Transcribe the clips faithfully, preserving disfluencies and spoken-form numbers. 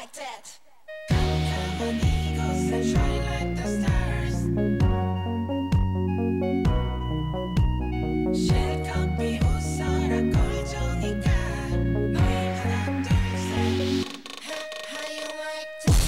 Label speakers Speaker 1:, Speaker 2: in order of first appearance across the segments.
Speaker 1: like that.
Speaker 2: Come on, eagles and shine like the stars. 실컷 웃어라 꼴좋으니까 너희 하나 둘셋 How you like that?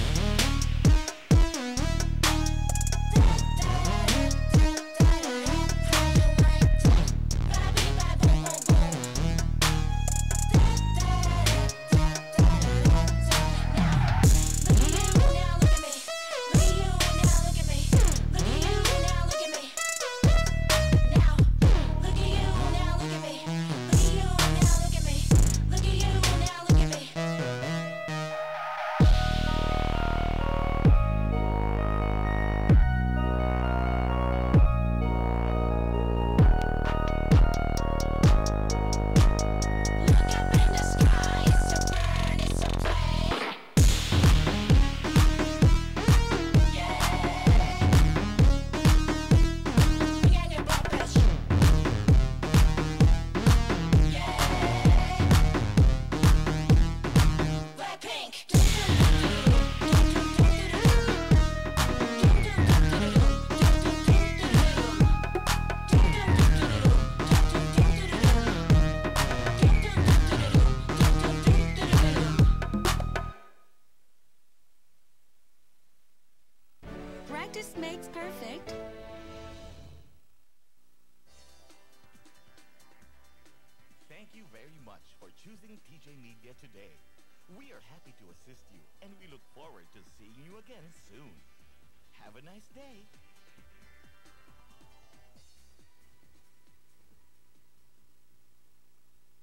Speaker 3: Practice makes perfect.
Speaker 4: Thank you very much for choosing T J Media today. We are happy to assist you, and we look forward to seeing you again soon. Have a nice day.